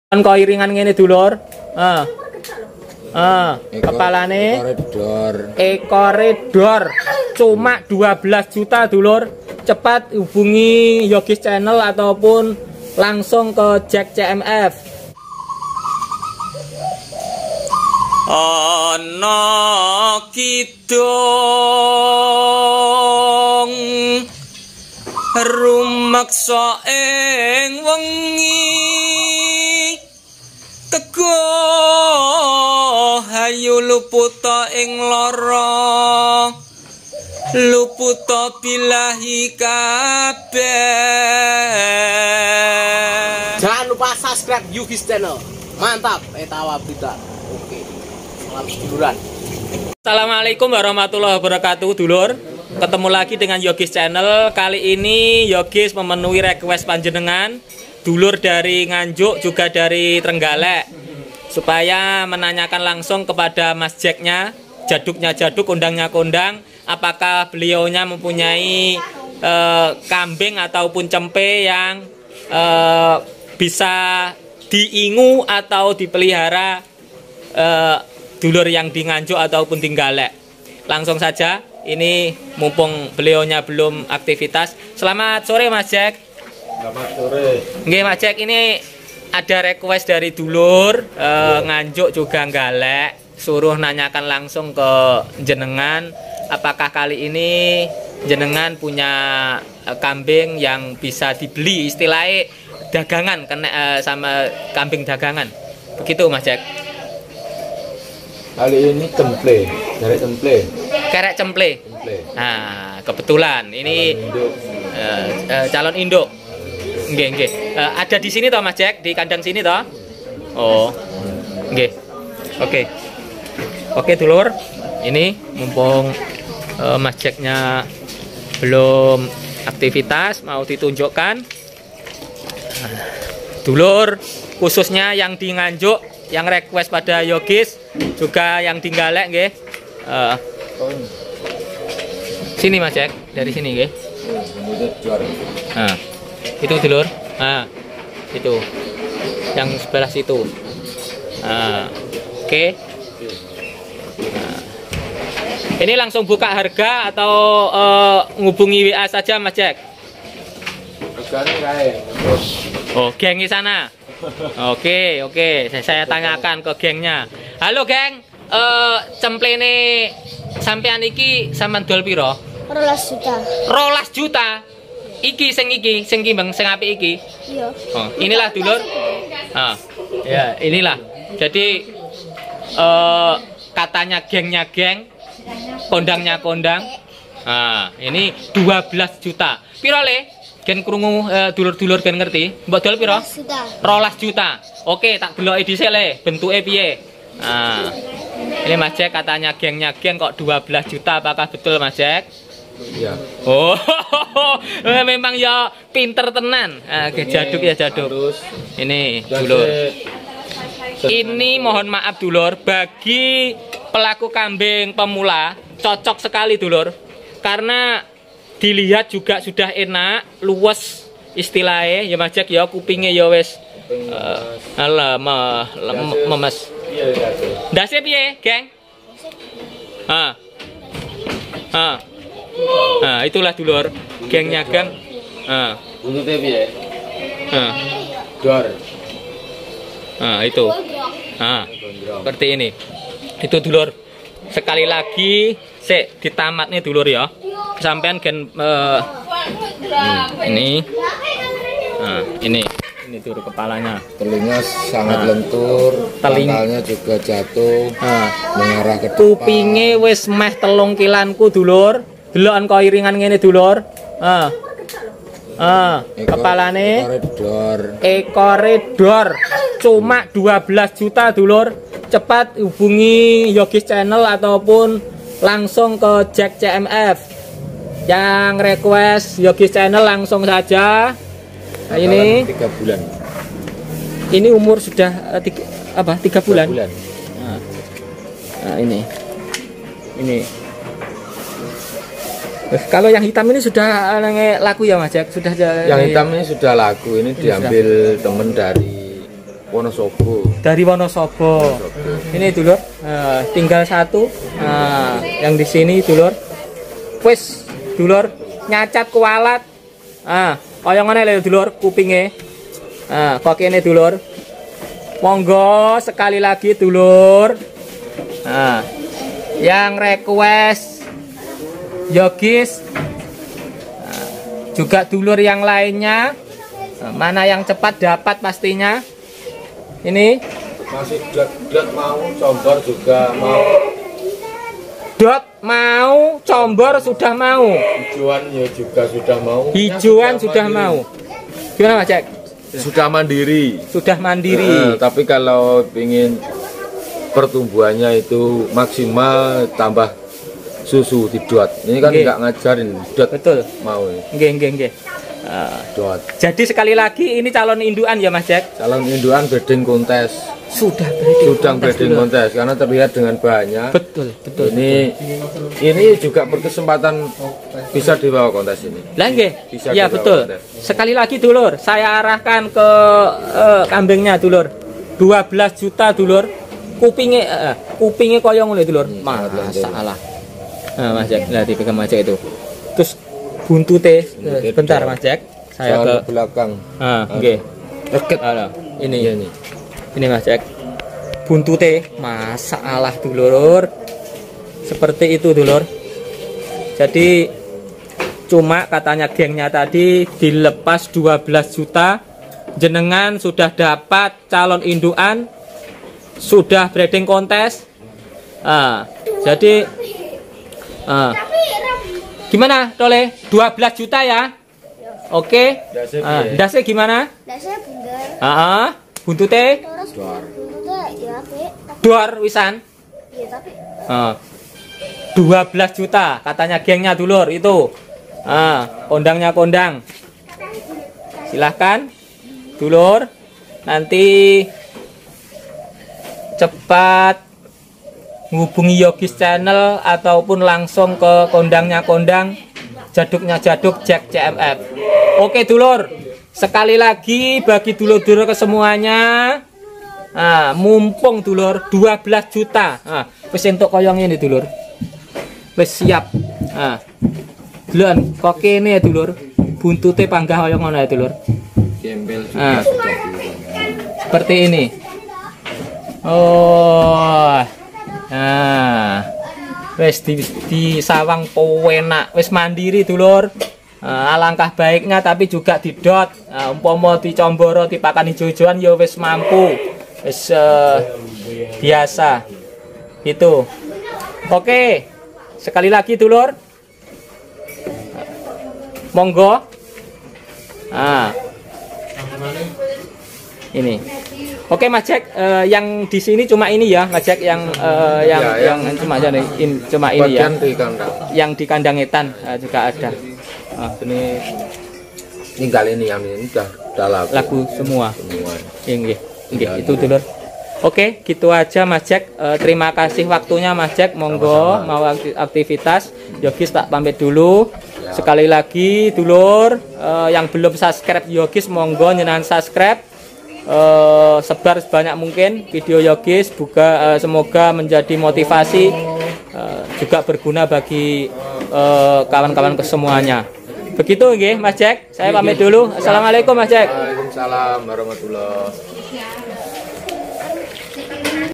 Kok iringan ngene dulur. Kepalane ekore dor. Cuma 12 juta dulur. Cepat hubungi Yogis Channel ataupun langsung ke Jack CMF. Ana kidung rumeksa ing wengi teguh hayu luputa ing lara luputa bilahi kabeh. Jangan lupa subscribe Yogis Channel. Mantap, Etawa Berita. Oke. Selamat seduluran. Assalamualaikum warahmatullahi wabarakatuh dulur. Ketemu lagi dengan Yogis Channel. Kali ini Yogis memenuhi request panjenengan, dulur dari Nganjuk juga dari Trenggalek, supaya menanyakan langsung kepada Mas Jacknya, jaduknya jaduk, kondangnya kondang, apakah beliaunya mempunyai kambing ataupun cempe yang bisa diingu atau dipelihara dulur yang di Nganjuk ataupun di Galek. Langsung saja, ini mumpung beliaunya belum aktivitas. Selamat sore Mas Jack. Selamat sore. Nggih Mas Jack, ini ada request dari dulur Nganjuk juga Galek, suruh nanyakan langsung ke jenengan, apakah kali ini jenengan punya kambing yang bisa dibeli, istilahnya dagangan, kena sama kambing dagangan. Begitu Mas Jack. Kali ini cemple, kerek cemple. Kerek cemple. Nah, kebetulan ini calon induk. Nggih, nggih. Ada di sini toh Mas Jack, di kandang sini toh? Oh. Nggih. Oke. Oke dulur. Ini mumpung Mas Jacknya belum aktivitas, mau ditunjukkan. Dulur khususnya yang di Nganjuk, yang request pada Yogis, juga yang di Galek nggih. Sini Mas Jack, dari sini nggih. Nah, itu dulur. Nah, itu. Yang sebelah situ. Nah, oke. Nah. Ini langsung buka harga atau ngubungi WA saja Mas Jack? Harganya kae. Oh, geng di sana. Oke, oke. Saya tanyakan ke gengnya. Halo geng, cemplene sampean iki sampean dol piro? 12 juta. 12 juta. Iki sing kimbeng sing apik iki. Iya. Oh, inilah dulur. Ah. Ya, inilah. Jadi katanya gengnya geng, kondangnya kondang. Nah, ini 12 juta. Piro le? Gen krungu dulur-dulur gen ngerti. Mbok dol piro? 12 juta. Oke, tak deloki dhisik le, bentuke piye. Nah. Ini Mas Jack katanya gengnya geng kok 12 juta. Apakah betul Mas Jack? Iya. Oh, memang ya pinter tenan. Jaduk ya jaduk. Ini dulur. Ini mohon maaf dulur, bagi pelaku kambing pemula cocok sekali dulur, karena dilihat juga sudah enak, luwes istilahnya ya Mas Jack ya, kupingnya ya wes memes. Ndase piye, geng? Nah, itulah dulur, gengnya geng. Buntutnya piye? Dor. Nah, itu. Nah, seperti ini. Itu dulur. Sekali lagi, sik ditamat nih dulur ya. Sampean gen ini. Nah, ini dulur kepalanya. Telinga sangat lentur, pangkalnya juga jatuh, mengarah ke depan. Kupinge wis meh 3 kilanku dulur. Delokan kok iringan ngene dulur. Kepalane ekore dor. Cuma 12 juta dulur. Cepat hubungi Yogis Channel ataupun langsung ke Jack CMF. Yang request Yogis Channel langsung saja. Nah, ini 3 bulan. Ini umur sudah 3 bulan. Nah, ini. Kalau yang hitam ini sudah laku ya Mas Jack? Sudah yang hitam ini sudah laku. Ini diambil temen dari Wonosobo. Dari Wonosobo. Ini dulur, tinggal satu. Yang di sini dulur. Wis dulur nyacat kualat. Kaya ngene lho dulur kupinge. Kok kene dulur. Monggo sekali lagi dulur. Yang request Yogis, juga dulur yang lainnya, mana yang cepat dapat pastinya. Ini masih dot mau Combor juga mau. Dot mau Combor sudah mau. Hijauan ya juga sudah mau. Hijauan sudah mau. Gimana Mas Jack? Sudah mandiri. Sudah mandiri. Tapi kalau ingin pertumbuhannya itu maksimal, tambah susu di dot. Ini kan nggak ngajarin dot. Betul. Mau. Nggih. Dot. Jadi sekali lagi ini calon induan ya Mas Jack? Calon induan breeding kontes. Sudah breeding kontes karena terlihat dengan bahannya. Betul. Ini juga berkesempatan bisa dibawa kontes ini. Lah nggih. Iya betul. Kontes. Sekali lagi dulur, saya arahkan ke kambingnya dulur. 12 juta dulur. Kupingnya koyo ngono dulur. Masalah. Mas Jack, lah dipegang Mas Jack itu. Terus buntute sebentar Mas Jack. Saya ke belakang. Nggih. Ini Mas Jack. Buntute masalah dulur. Seperti itu dulur. Jadi cuma katanya gengnya tadi dilepas 12 juta. Jenengan sudah dapat calon induan, sudah breeding kontes. Jadi gimana Tole? 12 juta ya? Oke. Dasnya gimana? Dasnya bundar. Buntute? Buntutnya ya apik. Dor wisan. Iya tapi 12 juta katanya gengnya dulur itu. Kondangnya kondang. Silahkan dulur. Nanti cepat menghubungi Yogis Channel ataupun langsung ke kondangnya kondang, jaduknya jaduk Jack CMF. Oke dulur, sekali lagi bagi dulur-dulur kesemuanya, mumpung dulur 12 juta. Wis entuk koyong ini dulur. Wis siap. Dulur, kok kene ya dulur. Buntute panggah koyong ngono ya dulur. Gembel juga seperti ini. Wis di sawang penak, wis mandiri dulur. Alangkah baiknya tapi juga didot. Umpama dicomboro di pakan hijau-hijauan ya wis mampu. Wis biasa. Itu. Oke. Sekali lagi dulur. Monggo. Ini. Oke Mas Jack, yang di sini cuma ini ya Mas Jack, yang cuma ini ya. Yang di kandang etan juga ada. Ini kali ini yang ini udah lagu semua. Nggih, itu dulur. Oke, gitu aja Mas Jack. Terima kasih waktunya Mas Jack. Monggo mau aktivitas. Yogis tak pamit dulu. Sekali lagi dulur, yang belum subscribe Yogis monggo nyenang subscribe. Sebar sebanyak mungkin video Yogis, semoga menjadi motivasi, juga berguna bagi kawan-kawan kesemuanya. Begitu nggih Mas Jack, saya pamit dulu. Assalamualaikum Mas Jack. Waalaikumsalam warahmatullahi wabarakatuh.